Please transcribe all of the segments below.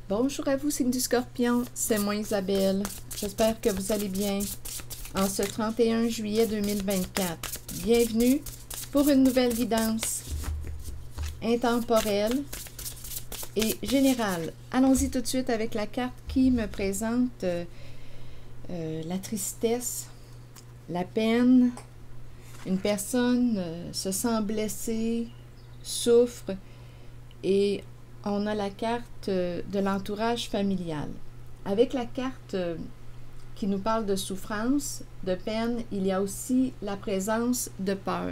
Bonjour à vous, signe du Scorpion, c'est moi Isabelle. J'espère que vous allez bien en ce 31 juillet 2024. Bienvenue pour une nouvelle guidance intemporelle et générale. Allons-y tout de suite avec la carte qui me présente la tristesse, la peine. Une personne se sent blessée, souffre et on a la carte de l'entourage familial. Avec la carte qui nous parle de souffrance, de peine, il y a aussi la présence de peur.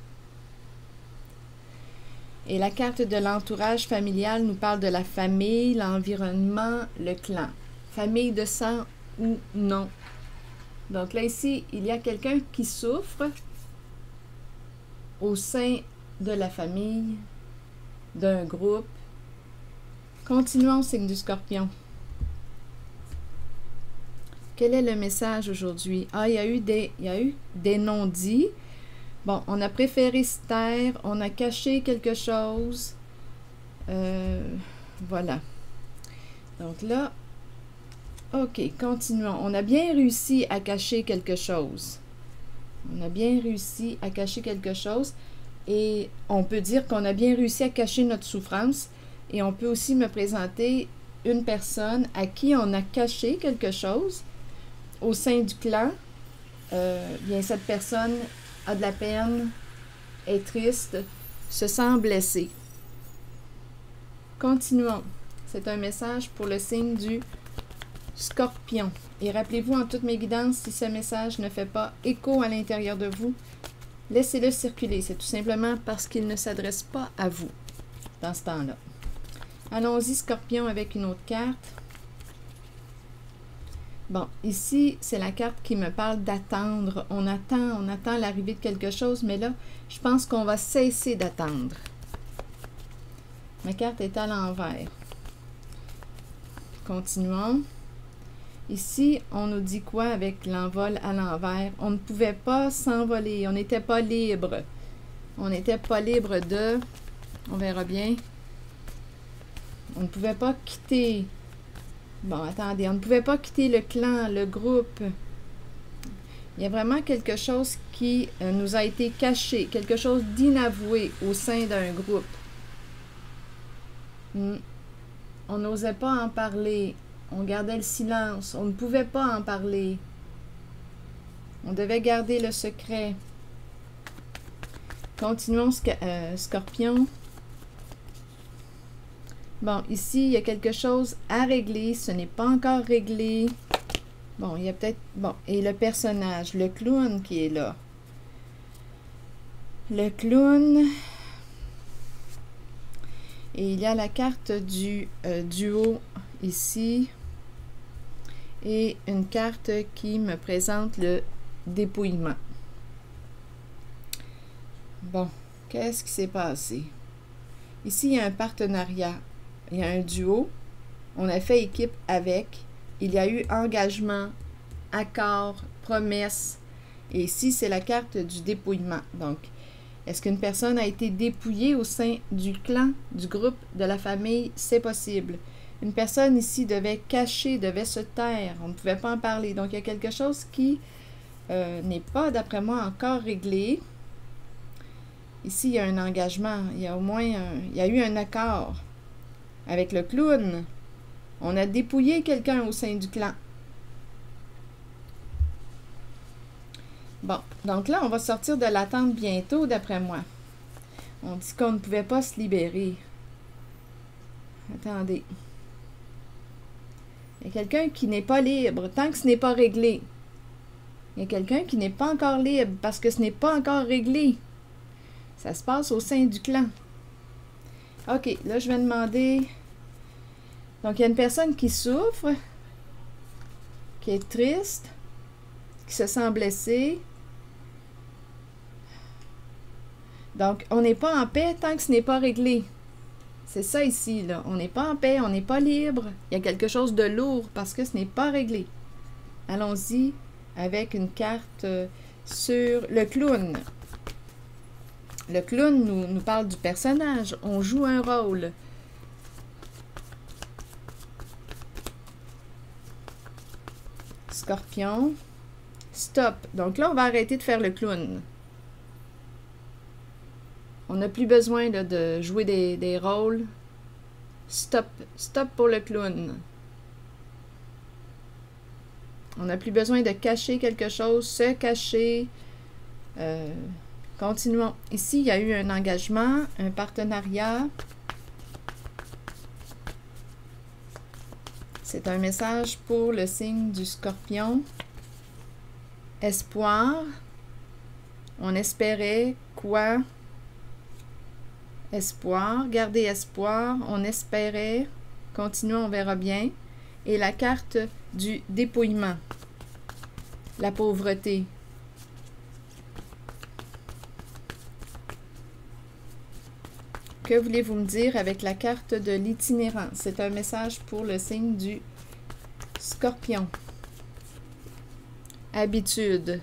Et la carte de l'entourage familial nous parle de la famille, l'environnement, le clan. Famille de sang ou non. Donc là, ici, il y a quelqu'un qui souffre au sein de la famille, d'un groupe. Continuons, signe du Scorpion. Quel est le message aujourd'hui? Ah, il y a eu des non-dits. Bon, on a préféré se taire, on a caché quelque chose. Voilà. Donc là, ok, continuons. On a bien réussi à cacher quelque chose. On a bien réussi à cacher quelque chose. Et on peut dire qu'on a bien réussi à cacher notre souffrance. Et on peut aussi me présenter une personne à qui on a caché quelque chose au sein du clan. Bien, cette personne a de la peine, est triste, se sent blessée. Continuons. C'est un message pour le signe du Scorpion. Et rappelez-vous, en toutes mes guidances, si ce message ne fait pas écho à l'intérieur de vous, laissez-le circuler. C'est tout simplement parce qu'il ne s'adresse pas à vous dans ce temps-là. Allons-y, Scorpion, avec une autre carte. Bon, ici, c'est la carte qui me parle d'attendre. On attend l'arrivée de quelque chose, mais là, je pense qu'on va cesser d'attendre. Ma carte est à l'envers. Continuons. Ici, on nous dit quoi avec l'envol à l'envers? On ne pouvait pas s'envoler, on n'était pas libre. On n'était pas libre de... On verra bien. On ne pouvait pas quitter... Bon, attendez, on ne pouvait pas quitter le clan, le groupe. Il y a vraiment quelque chose qui nous a été caché, quelque chose d'inavoué au sein d'un groupe. On n'osait pas en parler, on gardait le silence, on ne pouvait pas en parler. On devait garder le secret. Continuons, Scorpion. Bon, ici, il y a quelque chose à régler. Ce n'est pas encore réglé. Bon, il y a peut-être... Bon, et le personnage, le clown qui est là. Le clown. Et il y a la carte du duo ici. Et une carte qui me présente le dépouillement. Bon, qu'est-ce qui s'est passé? Ici, il y a un partenariat. Il y a un duo, on a fait équipe avec, il y a eu engagement, accord, promesse, et ici c'est la carte du dépouillement. Donc, est-ce qu'une personne a été dépouillée au sein du clan, du groupe, de la famille? C'est possible. Une personne ici devait cacher, devait se taire, on ne pouvait pas en parler. Donc, il y a quelque chose qui n'est pas, d'après moi, encore réglé. Ici, il y a un engagement, il y a au moins il y a eu un accord. Avec le clown, on a dépouillé quelqu'un au sein du clan. Bon, donc là, on va sortir de l'attente bientôt, d'après moi. On dit qu'on ne pouvait pas se libérer. Attendez. Il y a quelqu'un qui n'est pas libre, tant que ce n'est pas réglé. Il y a quelqu'un qui n'est pas encore libre, parce que ce n'est pas encore réglé. Ça se passe au sein du clan. OK, là, je vais demander... Donc, il y a une personne qui souffre, qui est triste, qui se sent blessée. Donc, on n'est pas en paix tant que ce n'est pas réglé. C'est ça ici, là. On n'est pas en paix, on n'est pas libre. Il y a quelque chose de lourd parce que ce n'est pas réglé. Allons-y avec une carte sur le clown. Le clown nous parle du personnage. On joue un rôle. Scorpion. Stop. Donc là, on va arrêter de faire le clown. On n'a plus besoin là, de jouer des rôles. Stop. Stop pour le clown. On n'a plus besoin de cacher quelque chose, se cacher. Continuons. Ici, il y a eu un engagement, un partenariat. C'est un message pour le signe du Scorpion. Espoir. On espérait quoi? Espoir. Gardez espoir. On espérait. Continuons, on verra bien. Et la carte du dépouillement. La pauvreté. Que voulez-vous me dire avec la carte de l'itinérant? C'est un message pour le signe du Scorpion. Habitude.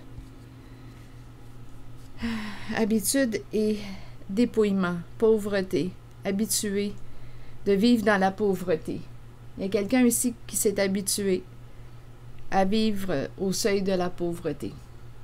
Habitude et dépouillement. Pauvreté. Habitué de vivre dans la pauvreté. Il y a quelqu'un ici qui s'est habitué à vivre au seuil de la pauvreté.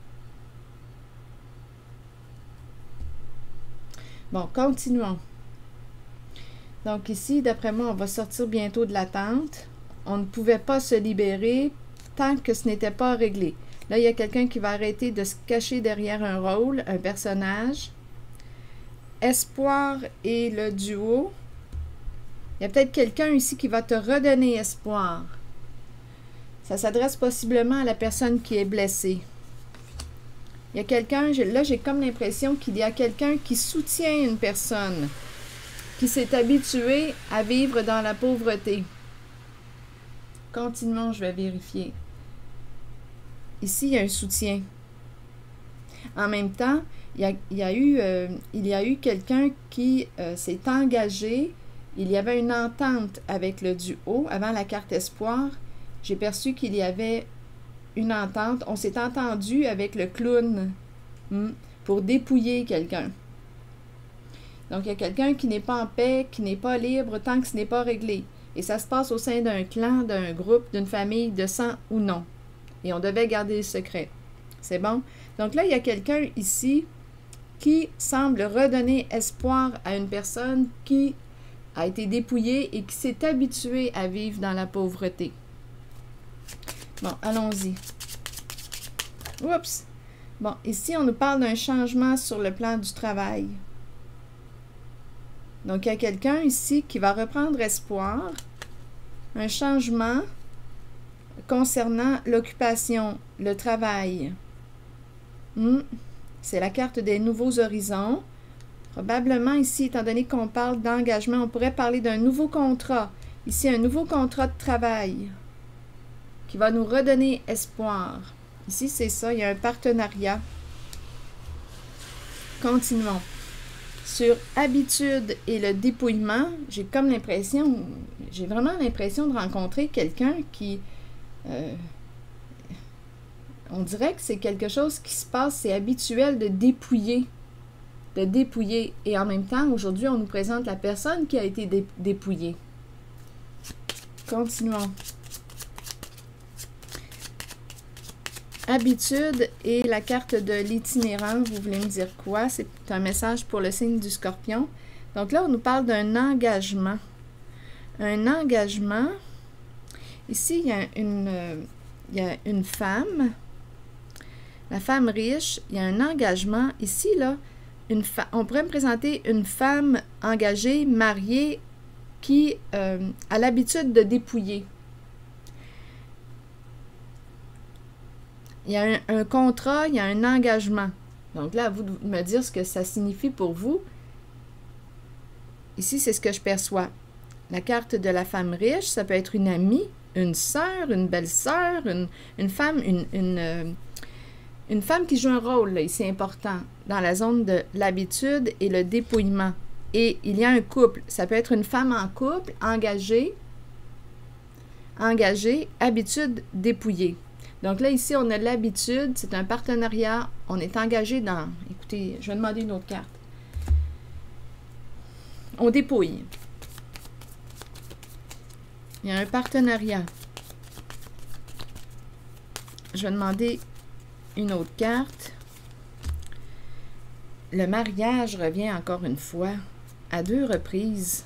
Bon, continuons. Donc ici, d'après moi, on va sortir bientôt de l'attente. On ne pouvait pas se libérer tant que ce n'était pas réglé. Là, il y a quelqu'un qui va arrêter de se cacher derrière un rôle, un personnage. Espoir et le duo. Il y a peut-être quelqu'un ici qui va te redonner espoir. Ça s'adresse possiblement à la personne qui est blessée. Il y a quelqu'un, là j'ai comme l'impression qu'il y a quelqu'un qui soutient une personne qui s'est habitué à vivre dans la pauvreté. Continuons, je vais vérifier. Ici, il y a un soutien. En même temps, il y a eu quelqu'un qui s'est engagé. Il y avait une entente avec le duo. Avant la carte espoir, j'ai perçu qu'il y avait une entente. On s'est entendu avec le clown pour dépouiller quelqu'un. Donc, il y a quelqu'un qui n'est pas en paix, qui n'est pas libre tant que ce n'est pas réglé. Et ça se passe au sein d'un clan, d'un groupe, d'une famille, de sang ou non. Et on devait garder le secret. C'est bon? Donc là, il y a quelqu'un ici qui semble redonner espoir à une personne qui a été dépouillée et qui s'est habituée à vivre dans la pauvreté. Bon, allons-y. Oups! Bon, ici, on nous parle d'un changement sur le plan du travail. Donc, il y a quelqu'un ici qui va reprendre espoir. Un changement concernant l'occupation, le travail. C'est la carte des nouveaux horizons. Probablement ici, étant donné qu'on parle d'engagement, on pourrait parler d'un nouveau contrat. Ici, un nouveau contrat de travail qui va nous redonner espoir. Ici, c'est ça, il y a un partenariat. Continuons. Sur habitude et le dépouillement, j'ai comme l'impression, j'ai vraiment l'impression de rencontrer quelqu'un qui... on dirait que c'est quelque chose qui se passe, c'est habituel de dépouiller. De dépouiller. Et en même temps, aujourd'hui, on nous présente la personne qui a été dépouillée. Continuons. Habitude et la carte de l'itinérant, vous voulez me dire quoi? C'est un message pour le signe du Scorpion. Donc là, on nous parle d'un engagement. Un engagement. Ici, il y a une femme. La femme riche, il y a un engagement. Ici, là, on pourrait me présenter une femme engagée, mariée, qui a l'habitude de dépouiller. Il y a un contrat, il y a un engagement. Donc là, à vous de me dire ce que ça signifie pour vous. Ici, c'est ce que je perçois. La carte de la femme riche, ça peut être une amie, une sœur, une belle-sœur, une femme, une femme qui joue un rôle là, ici important dans la zone de l'habitude et le dépouillement. Et il y a un couple. Ça peut être une femme en couple, engagée, habitude dépouillée. Donc là, ici, on a l'habitude, c'est un partenariat, on est engagé dans... Écoutez, je vais demander une autre carte. On dépouille. Il y a un partenariat. je vais demander une autre carte. Le mariage revient encore une fois, à 2 reprises.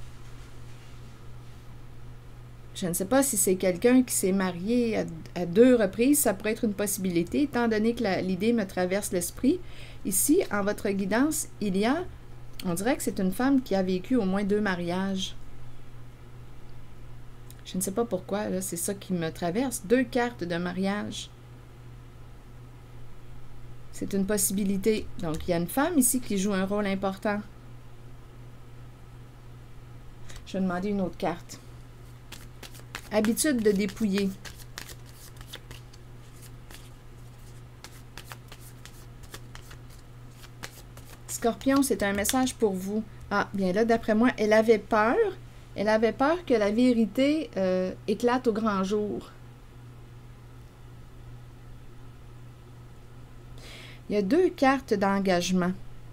Je ne sais pas si c'est quelqu'un qui s'est marié à 2 reprises. Ça pourrait être une possibilité, étant donné que l'idée me traverse l'esprit. Ici, en votre guidance, il y a, on dirait que c'est une femme qui a vécu au moins 2 mariages. Je ne sais pas pourquoi, là, c'est ça qui me traverse. 2 cartes de mariage. C'est une possibilité. Donc, il y a une femme ici qui joue un rôle important. Je vais demander une autre carte. Habitude de dépouiller. Scorpion, c'est un message pour vous. Ah, bien là, d'après moi, elle avait peur. Elle avait peur que la vérité éclate au grand jour. Il y a 2 cartes d'engagement.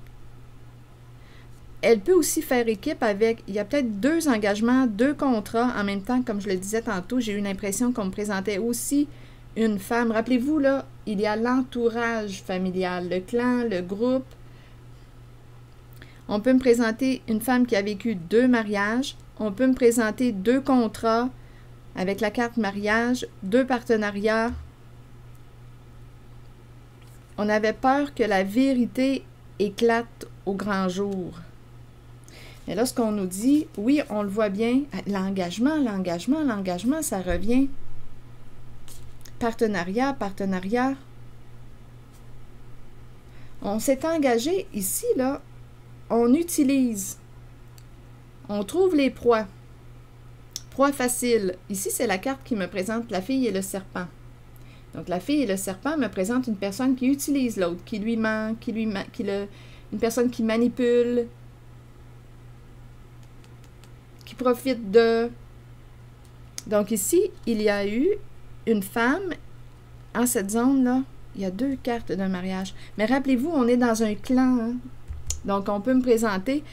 Elle peut aussi faire équipe avec, il y a peut-être 2 engagements, 2 contrats en même temps, comme je le disais tantôt, j'ai eu l'impression qu'on me présentait aussi une femme. Rappelez-vous, là, il y a l'entourage familial, le clan, le groupe. On peut me présenter une femme qui a vécu 2 mariages. On peut me présenter 2 contrats avec la carte mariage, 2 partenariats. On avait peur que la vérité éclate au grand jour. Et là, ce qu'on nous dit, oui, on le voit bien, l'engagement, l'engagement, l'engagement, ça revient. Partenariat, partenariat. On s'est engagé ici, là, on utilise. On trouve les proies. Proie facile. Ici, c'est la carte qui me présente la fille et le serpent. Donc, la fille et le serpent me présentent une personne qui utilise l'autre, qui lui ment, une personne qui manipule, qui profite de... Donc, ici, il y a eu une femme, en cette zone-là, il y a 2 cartes d'un mariage. Mais rappelez-vous, on est dans un clan, hein? Donc, on peut me présenter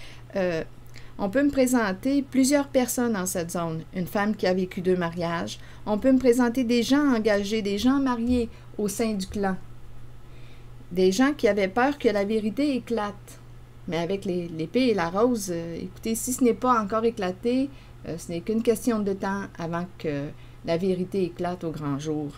plusieurs personnes dans cette zone. Une femme qui a vécu 2 mariages. On peut me présenter des gens engagés, des gens mariés au sein du clan. Des gens qui avaient peur que la vérité éclate. Mais avec l'épée et la rose, écoutez, si ce n'est pas encore éclaté, ce n'est qu'une question de temps avant que la vérité éclate au grand jour.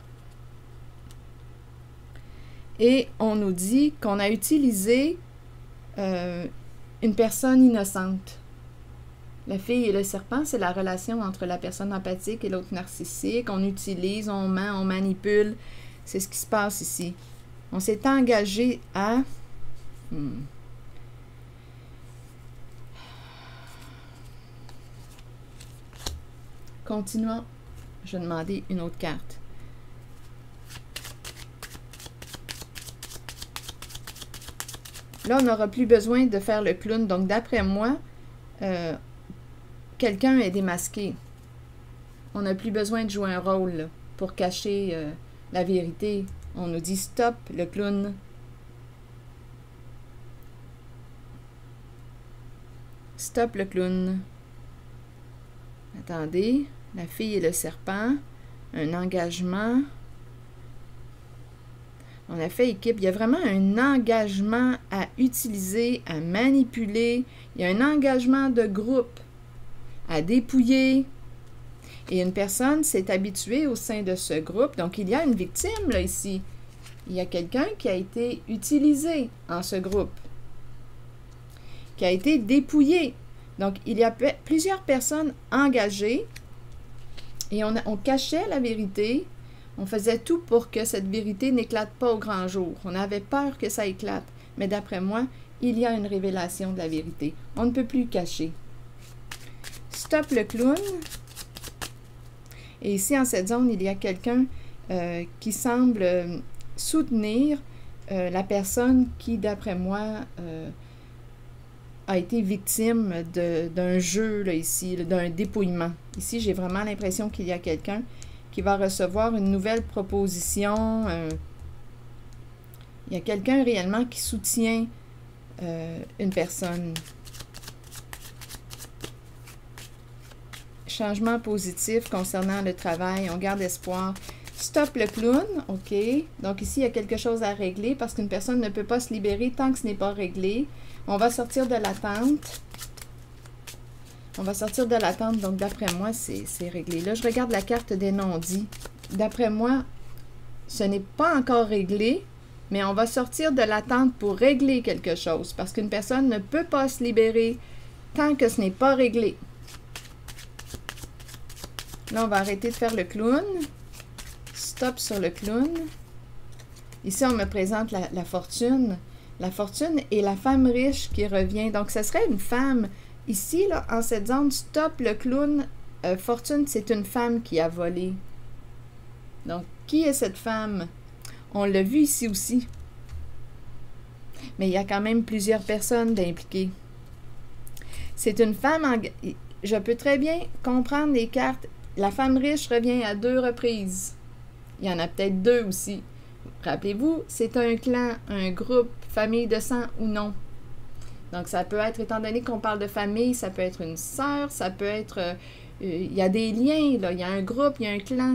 Et on nous dit qu'on a utilisé une personne innocente. La fille et le serpent, c'est la relation entre la personne empathique et l'autre narcissique. On utilise, on ment, on manipule. C'est ce qui se passe ici. On s'est engagé à... Continuons. Je vais demander une autre carte. Là, on n'aura plus besoin de faire le clown. Donc, d'après moi, quelqu'un est démasqué. On n'a plus besoin de jouer un rôle là, pour cacher la vérité. On nous dit stop, le clown. Stop le clown. Attendez, la fille et le serpent, un engagement. On a fait équipe. Il y a vraiment un engagement à utiliser, à manipuler. Il y a un engagement de groupe à dépouiller. Et une personne s'est habituée au sein de ce groupe. Donc, il y a une victime, là, ici. Il y a quelqu'un qui a été utilisé en ce groupe, qui a été dépouillé. Donc, il y a plusieurs personnes engagées et on cachait la vérité. On faisait tout pour que cette vérité n'éclate pas au grand jour. On avait peur que ça éclate. Mais d'après moi, il y a une révélation de la vérité. On ne peut plus cacher. Stop le clown. Et ici, en cette zone, il y a quelqu'un qui semble soutenir la personne qui, d'après moi, a été victime d'un jeu, là, ici, d'un dépouillement. Ici, j'ai vraiment l'impression qu'il y a quelqu'un qui va recevoir une nouvelle proposition. Il y a quelqu'un réellement qui soutient une personne. Changement positif concernant le travail. On garde espoir. Stop le clown, OK. Donc ici, il y a quelque chose à régler parce qu'une personne ne peut pas se libérer tant que ce n'est pas réglé. On va sortir de l'attente. On va sortir de l'attente, donc d'après moi, c'est réglé. Là, je regarde la carte des non-dits. D'après moi, ce n'est pas encore réglé, mais on va sortir de l'attente pour régler quelque chose parce qu'une personne ne peut pas se libérer tant que ce n'est pas réglé. Là, on va arrêter de faire le clown. Stop sur le clown. Ici, on me présente la fortune. La fortune et la femme riche qui revient. Donc, ce serait une femme. Ici, là, en cette zone, stop le clown. Fortune, c'est une femme qui a volé. Donc, qui est cette femme? On l'a vu ici aussi. Mais il y a quand même plusieurs personnes d'impliquées. C'est une femme en... Je peux très bien comprendre les cartes. La femme riche revient à 2 reprises. Il y en a peut-être 2 aussi. Rappelez-vous, c'est un clan, un groupe, famille de sang ou non. Donc, ça peut être, étant donné qu'on parle de famille, ça peut être une sœur, ça peut être... il y a des liens, là. Il y a un groupe, il y a un clan.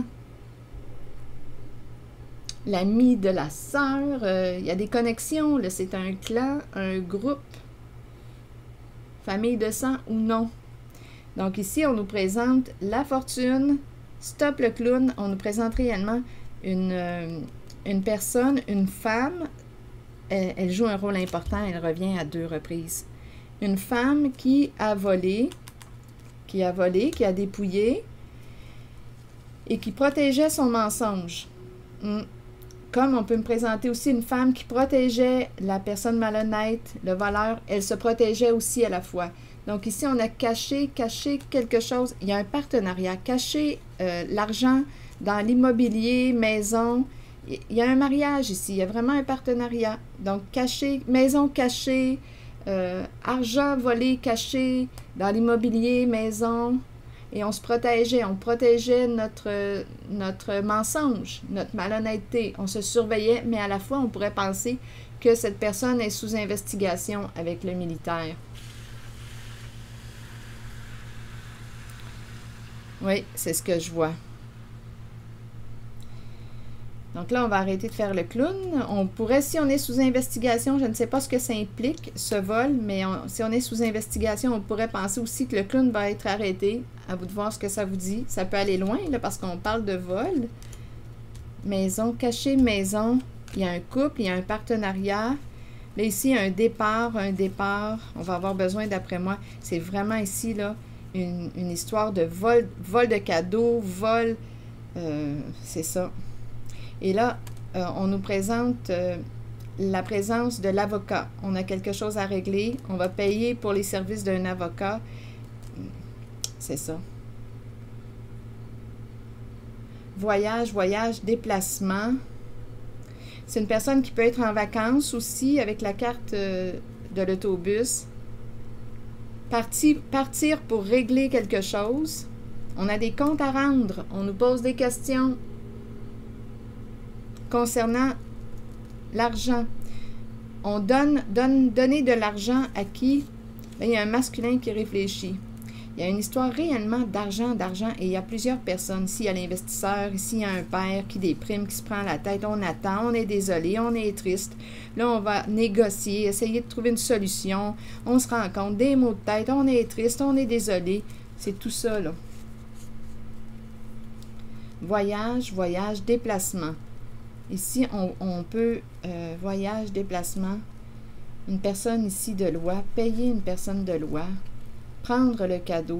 L'ami de la sœur, il y a des connexions, là. C'est un clan, un groupe. Famille de sang ou non. Donc, ici, on nous présente la fortune. Stop le clown. On nous présente réellement une personne, une femme. Elle joue un rôle important. Elle revient à 2 reprises. Une femme qui a volé, qui a dépouillé et qui protégeait son mensonge. Comme on peut me présenter aussi une femme qui protégeait la personne malhonnête, le voleur, elle se protégeait aussi à la fois. Donc ici, on a caché quelque chose. Il y a un partenariat. Caché l'argent dans l'immobilier, maison. Il y a un mariage ici. Il y a vraiment un partenariat. Donc, caché, maison cachée, argent volé caché dans l'immobilier, maison. Et on se protégeait. On protégeait notre mensonge, notre malhonnêteté. On se surveillait, mais à la fois, on pourrait penser que cette personne est sous investigation avec le militaire. Oui, c'est ce que je vois. Donc là, on va arrêter de faire le clown. On pourrait, si on est sous investigation, je ne sais pas ce que ça implique, ce vol, mais si on est sous investigation, on pourrait penser aussi que le clown va être arrêté. À vous de voir ce que ça vous dit. Ça peut aller loin, là, parce qu'on parle de vol. Maison, cachée, maison. Il y a un couple, il y a un partenariat. Là, ici, il y a un départ. On va avoir besoin, d'après moi, c'est vraiment ici, là, une histoire de vol de cadeaux, vol, c'est ça. Et là, on nous présente la présence de l'avocat. On a quelque chose à régler. On va payer pour les services d'un avocat. C'est ça. Voyage, déplacement. C'est une personne qui peut être en vacances aussi avec la carte de l'autobus. Partir pour régler quelque chose. On a des comptes à rendre. On nous pose des questions concernant l'argent. On donner de l'argent à qui? Bien, il y a un masculin qui réfléchit. Il y a une histoire réellement d'argent, et il y a plusieurs personnes. Ici, il y a l'investisseur, ici, il y a un père qui déprime, qui se prend la tête, on attend, on est désolé, on est triste. Là, on va négocier, essayer de trouver une solution. On se rend compte, des maux de tête, on est triste, on est désolé. C'est tout ça, là. Voyage, déplacement. Ici, on peut, voyage, déplacement. Une personne ici de loi, payer une personne de loi. Prendre le cadeau,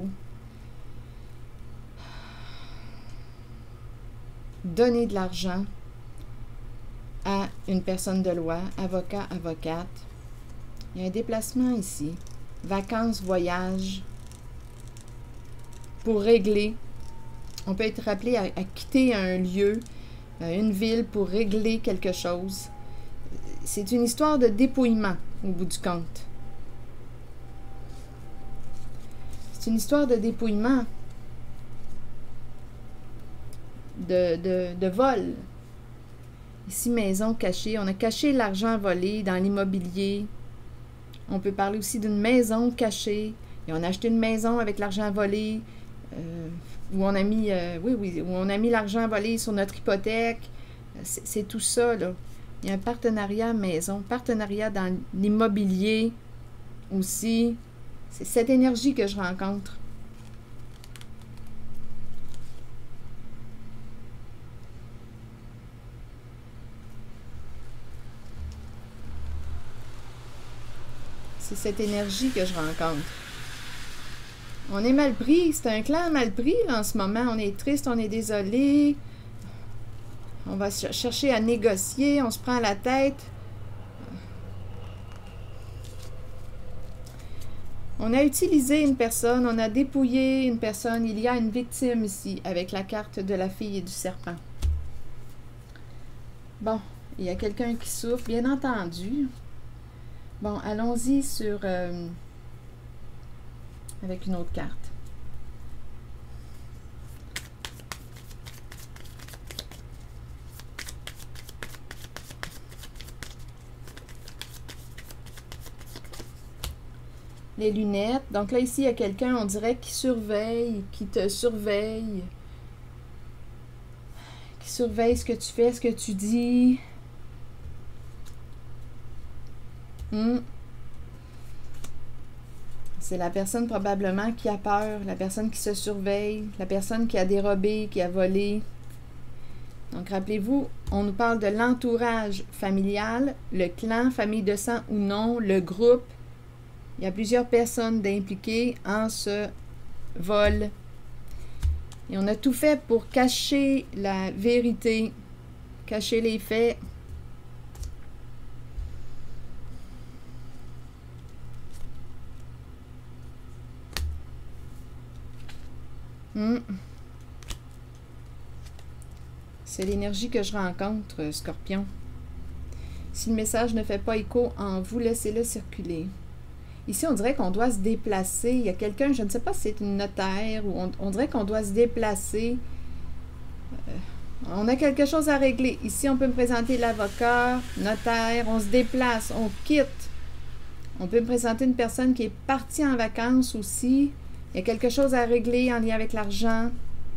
donner de l'argent à une personne de loi, avocat, avocate. Il y a un déplacement ici, vacances, voyage, pour régler. On peut être rappelé à quitter un lieu, une ville pour régler quelque chose. C'est une histoire de dépouillement au bout du compte. C'est une histoire de dépouillement, de vol. Ici, maison cachée. On a caché l'argent volé dans l'immobilier. On peut parler aussi d'une maison cachée. Et on a acheté une maison avec l'argent volé. où on a mis, où on a mis l'argent volé sur notre hypothèque. C'est tout ça, là. Il y a un partenariat maison, partenariat dans l'immobilier aussi. C'est cette énergie que je rencontre. C'est cette énergie que je rencontre. On est mal pris. C'est un clan mal pris là, en ce moment. On est triste, on est désolé. On va chercher à négocier. On se prend la tête. On a utilisé une personne. On a dépouillé une personne. Il y a une victime ici avec la carte de la fille et du serpent. Bon, il y a quelqu'un qui souffre, bien entendu. Bon, allons-y sur... avec une autre carte. Les lunettes. Donc là, ici, il y a quelqu'un, on dirait, qui surveille, qui te surveille. Qui surveille ce que tu fais, ce que tu dis. C'est la personne probablement qui a peur, la personne qui se surveille, la personne qui a dérobé, qui a volé. Donc, rappelez-vous, on nous parle de l'entourage familial, le clan, famille de sang ou non, le groupe. Il y a plusieurs personnes impliquées en ce vol. Et on a tout fait pour cacher la vérité, cacher les faits. C'est l'énergie que je rencontre, Scorpion. Si le message ne fait pas écho en vous, laissez-le circuler. Ici, on dirait qu'on doit se déplacer. Il y a quelqu'un, je ne sais pas si c'est une notaire, ou on dirait qu'on doit se déplacer. On a quelque chose à régler. Ici, on peut me présenter l'avocat, notaire, on se déplace, on quitte. On peut me présenter une personne qui est partie en vacances aussi. Il y a quelque chose à régler en lien avec l'argent.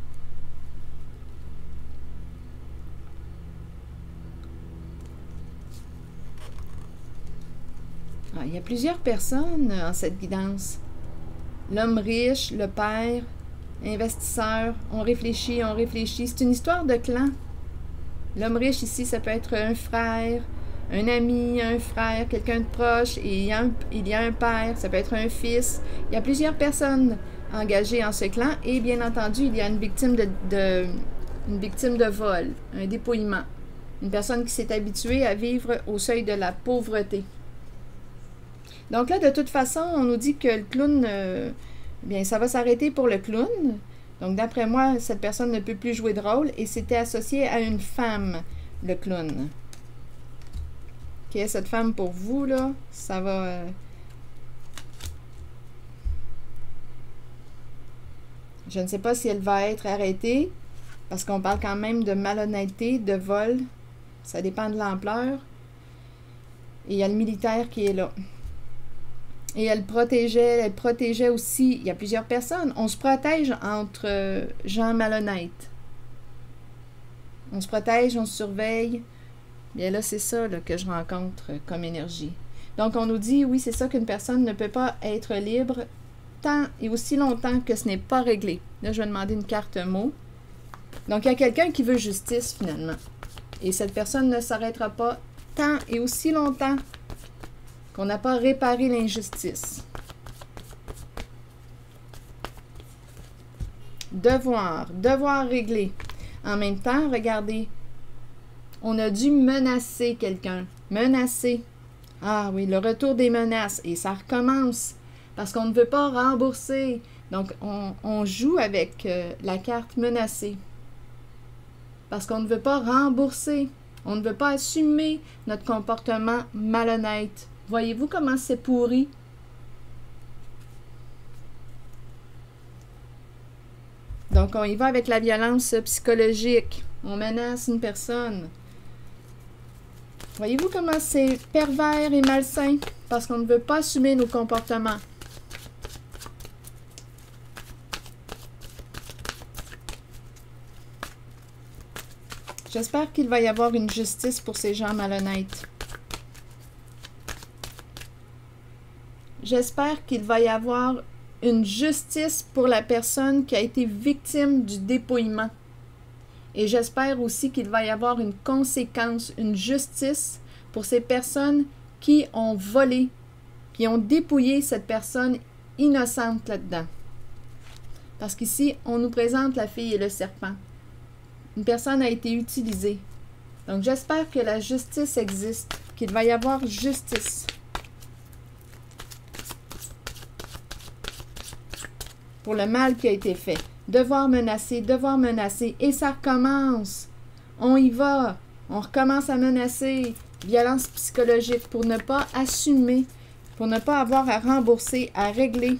Ah, il y a plusieurs personnes en cette guidance. L'homme riche, le père, investisseur, on réfléchit, on réfléchit. C'est une histoire de clan. L'homme riche ici, ça peut être un frère, un ami, un frère, quelqu'un de proche, et il y a un père, ça peut être un fils. Il y a plusieurs personnes engagées en ce clan, et bien entendu, il y a une victime de vol, un dépouillement. Une personne qui s'est habituée à vivre au seuil de la pauvreté. Donc là, de toute façon, on nous dit que le clown, bien, ça va s'arrêter pour le clown. Donc, d'après moi, cette personne ne peut plus jouer de rôle, et c'était associé à une femme, le clown. Ok, cette femme pour vous, là, ça va... Je ne sais pas si elle va être arrêtée, parce qu'on parle quand même de malhonnêteté, de vol. Ça dépend de l'ampleur. Et il y a le militaire qui est là. Et elle protégeait aussi, il y a plusieurs personnes. On se protège entre gens malhonnêtes. On se protège, on se surveille. Bien là, c'est ça là, que je rencontre comme énergie. Donc, on nous dit, oui, c'est ça qu'une personne ne peut pas être libre tant et aussi longtemps que ce n'est pas réglé. Là, je vais demander une carte mot. Donc, il y a quelqu'un qui veut justice, finalement. Et cette personne ne s'arrêtera pas tant et aussi longtemps qu'on n'a pas réparé l'injustice. Devoir régler. En même temps, regardez, on a dû menacer quelqu'un. Menacer. Ah oui, le retour des menaces. Et ça recommence parce qu'on ne veut pas rembourser. Donc, on joue avec la carte menacée. Parce qu'on ne veut pas rembourser. On ne veut pas assumer notre comportement malhonnête. Voyez-vous comment c'est pourri? Donc, on y va avec la violence psychologique. On menace une personne. Voyez-vous comment c'est pervers et malsain? Parce qu'on ne veut pas assumer nos comportements. J'espère qu'il va y avoir une justice pour ces gens malhonnêtes. J'espère qu'il va y avoir une justice pour la personne qui a été victime du dépouillement. Et j'espère aussi qu'il va y avoir une conséquence, une justice pour ces personnes qui ont volé, qui ont dépouillé cette personne innocente là-dedans. Parce qu'ici, on nous présente la fille et le serpent. Une personne a été utilisée. Donc, j'espère que la justice existe, qu'il va y avoir justice. Pour le mal qui a été fait. Devoir menacer, et ça recommence. On y va, on recommence à menacer. Violence psychologique pour ne pas assumer, pour ne pas avoir à rembourser, à régler.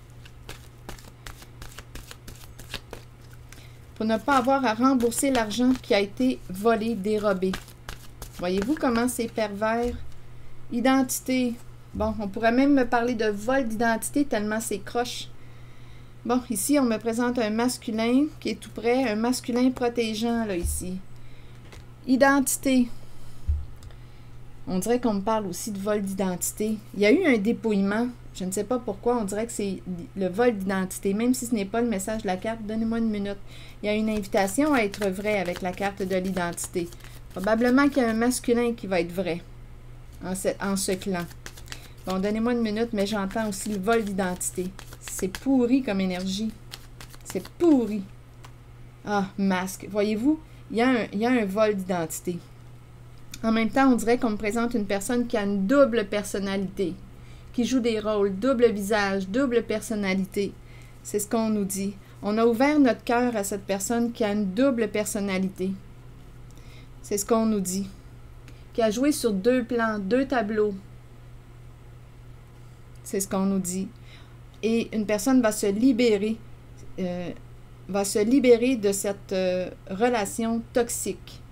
Pour ne pas avoir à rembourser l'argent qui a été volé, dérobé. Voyez-vous comment c'est pervers? Identité. Bon, on pourrait même me parler de vol d'identité tellement c'est croche. Bon, ici, on me présente un masculin qui est tout près, un masculin protégeant, là, ici. Identité. On dirait qu'on me parle aussi de vol d'identité. Il y a eu un dépouillement. Je ne sais pas pourquoi, on dirait que c'est le vol d'identité. Même si ce n'est pas le message de la carte, donnez-moi une minute. Il y a une invitation à être vrai avec la carte de l'identité. Probablement qu'il y a un masculin qui va être vrai en ce clan. Bon, donnez-moi une minute, mais j'entends aussi le vol d'identité. C'est pourri comme énergie. C'est pourri. Ah, masque. Voyez-vous, il y a un vol d'identité. En même temps, on dirait qu'on me présente une personne qui a une double personnalité, qui joue des rôles, double visage, double personnalité. C'est ce qu'on nous dit. On a ouvert notre cœur à cette personne qui a une double personnalité. C'est ce qu'on nous dit. Qui a joué sur 2 plans, 2 tableaux. C'est ce qu'on nous dit. Et une personne va se libérer de cette relation toxique.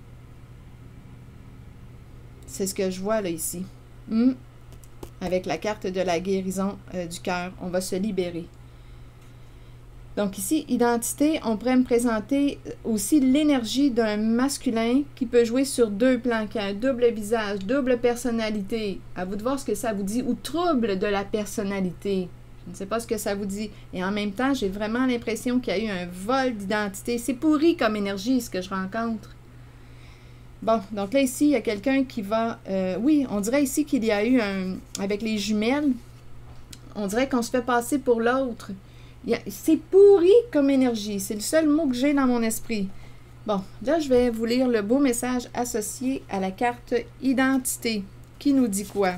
C'est ce que je vois là ici. Avec la carte de la guérison du cœur, on va se libérer. Donc ici, identité, on pourrait me présenter aussi l'énergie d'un masculin qui peut jouer sur 2 plans, qui a un double visage, double personnalité. À vous de voir ce que ça vous dit, ou trouble de la personnalité. Je ne sais pas ce que ça vous dit. Et en même temps, j'ai vraiment l'impression qu'il y a eu un vol d'identité. C'est pourri comme énergie, ce que je rencontre. Bon, donc là, ici, il y a quelqu'un qui va... oui, on dirait ici qu'il y a eu un... Avec les jumelles, on dirait qu'on se fait passer pour l'autre. C'est pourri comme énergie. C'est le seul mot que j'ai dans mon esprit. Bon, là, je vais vous lire le beau message associé à la carte identité. Qui nous dit quoi?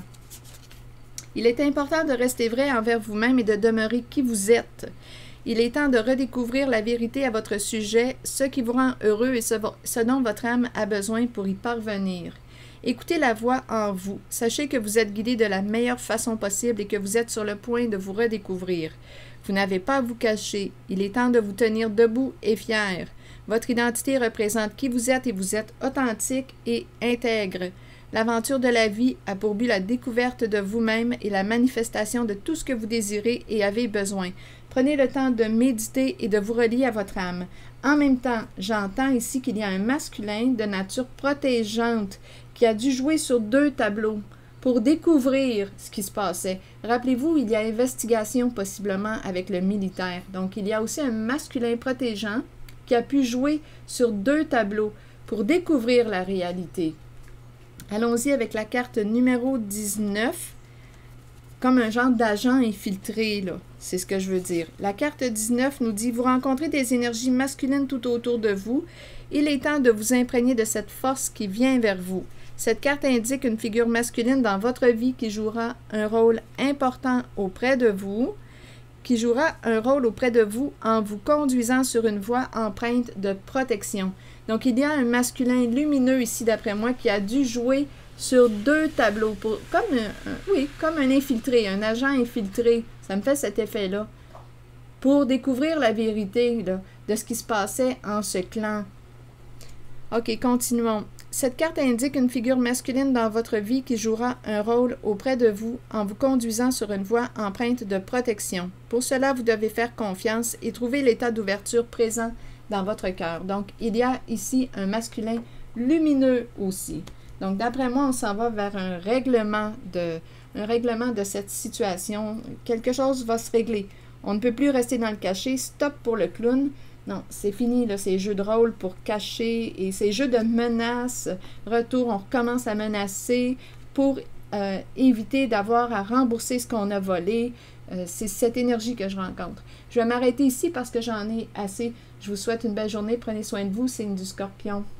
Il est important de rester vrai envers vous-même et de demeurer qui vous êtes. Il est temps de redécouvrir la vérité à votre sujet, ce qui vous rend heureux et ce dont votre âme a besoin pour y parvenir. Écoutez la voix en vous. Sachez que vous êtes guidé de la meilleure façon possible et que vous êtes sur le point de vous redécouvrir. Vous n'avez pas à vous cacher. Il est temps de vous tenir debout et fier. Votre identité représente qui vous êtes et vous êtes authentique et intègre. L'aventure de la vie a pour but la découverte de vous-même et la manifestation de tout ce que vous désirez et avez besoin. Prenez le temps de méditer et de vous relier à votre âme. En même temps, j'entends ici qu'il y a un masculin de nature protégeante qui a dû jouer sur 2 tableaux pour découvrir ce qui se passait. Rappelez-vous, il y a investigation possiblement avec le militaire. Donc, il y a aussi un masculin protégeant qui a pu jouer sur 2 tableaux pour découvrir la réalité. Allons-y avec la carte numéro 19, comme un genre d'agent infiltré, là. C'est ce que je veux dire. La carte 19 nous dit « Vous rencontrez des énergies masculines tout autour de vous. Il est temps de vous imprégner de cette force qui vient vers vous. » Cette carte indique une figure masculine dans votre vie qui jouera un rôle important auprès de vous, en vous conduisant sur une voie empreinte de protection. Donc, il y a un masculin lumineux ici, d'après moi, qui a dû jouer sur 2 tableaux, comme un infiltré, un agent infiltré. Ça me fait cet effet-là. Pour découvrir la vérité là, de ce qui se passait en ce clan. OK, continuons. Cette carte indique une figure masculine dans votre vie qui jouera un rôle auprès de vous en vous conduisant sur une voie empreinte de protection. Pour cela, vous devez faire confiance et trouver l'état d'ouverture présent dans votre cœur. Donc, il y a ici un masculin lumineux aussi. Donc, d'après moi, on s'en va vers un règlement de cette situation. Quelque chose va se régler. On ne peut plus rester dans le cachet. Stop pour le clown. Non, c'est fini, là, ces jeux de rôle pour cacher et ces jeux de menaces. Retour, on recommence à menacer pour éviter d'avoir à rembourser ce qu'on a volé. C'est cette énergie que je rencontre. Je vais m'arrêter ici parce que j'en ai assez. Je vous souhaite une belle journée. Prenez soin de vous. Signe du Scorpion.